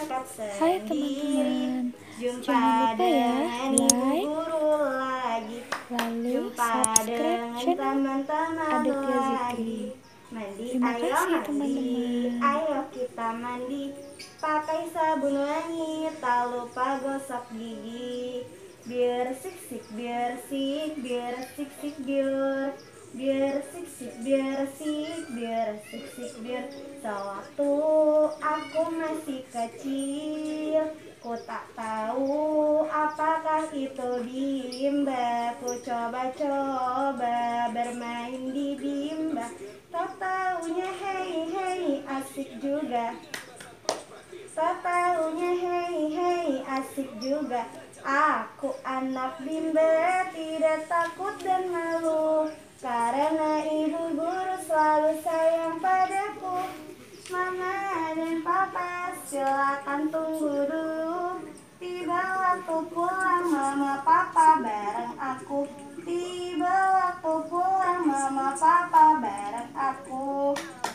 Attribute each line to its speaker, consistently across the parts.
Speaker 1: berangkat
Speaker 2: Hai
Speaker 1: sendiri.
Speaker 2: teman-teman,
Speaker 1: Jumpa
Speaker 2: jangan lupa ya
Speaker 1: dengan ibu
Speaker 2: like,
Speaker 1: guru lagi.
Speaker 2: lalu
Speaker 1: Jumpa
Speaker 2: subscribe
Speaker 1: dengan
Speaker 2: channel
Speaker 1: teman-teman
Speaker 2: Aditya
Speaker 1: lagi.
Speaker 2: Zikri.
Speaker 1: Mandi,
Speaker 2: Terima
Speaker 1: ayo
Speaker 2: kasih
Speaker 1: mandi,
Speaker 2: teman-teman.
Speaker 1: ayo kita mandi. Pakai sabun wangi, tak lupa gosok gigi. Biar sik biar sik, biar sik biar. Biar sik biar sik, biar sik biar. Sewaktu aku masih kecil, ku tak tahu apakah itu bimba. Ku coba-coba bermain di bimba. Tak taunya hei hei asik juga. Tak taunya hei hei asik juga. Aku anak bimba, tidak takut dan malu, karena ibu guru selalu sayang padaku. Mama dan papa silakan tunggu dulu. Tiba waktu pulang mama papa bareng aku. Tiba waktu pulang mama papa bareng aku.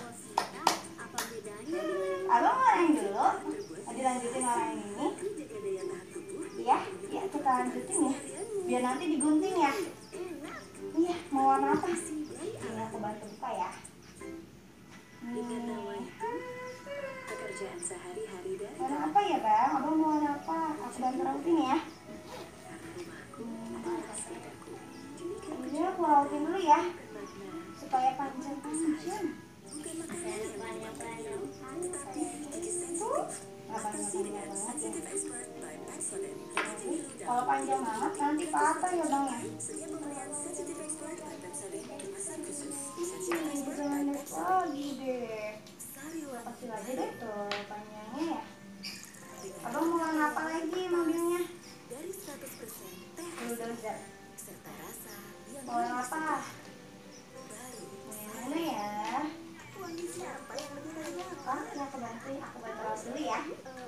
Speaker 1: Abang mau orang dulu? Dilanjutin orang ini. Iya, iya kita lanjutin ya. Biar nanti digunting ya. Iya, mau warna apa? Ini aku bantu buka ya.
Speaker 3: Pekerjaan sehari-hari dari
Speaker 1: Warna apa ya bang? Abang mau warna apa? Aku bantu rautin ya. Ini aku rautin dulu ya, supaya panjang-panjang. Kalau panjang banget nanti patah ya bang ya. Jangan lagi deh. Kecil aja deh tuh panjangnya ya. Abang mau warna apa lagi mobilnya? Bulldozer. Mau warna apa? Yang mana ya? Oh, ini aku bantuin. Aku bantu rawat dulu ya.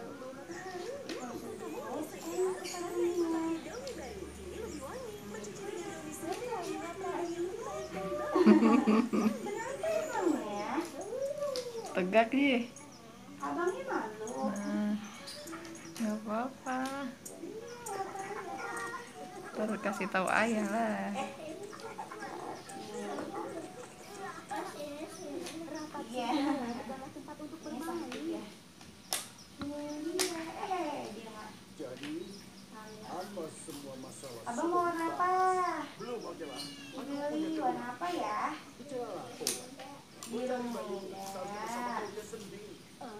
Speaker 2: Tegak sih.
Speaker 1: Abangnya malu.
Speaker 2: Gak apa-apa. Terus kasih tahu ayah lah.
Speaker 1: Iya.
Speaker 4: Jadi, apa semua masalah?
Speaker 1: Abang mau warna apa?
Speaker 4: Belum, oke lah.
Speaker 1: Beli warna apa ya?
Speaker 4: Bicara apa?
Speaker 1: Biru
Speaker 4: Sama
Speaker 1: muda.
Speaker 4: dia sendiri.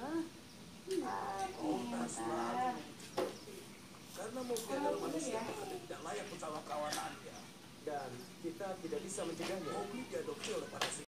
Speaker 1: Pintar.
Speaker 4: Karena mobil adalah manusia tidak layak bersama perawatannya. Dan kita tidak bisa mencegahnya. Mobil diadopsi oleh para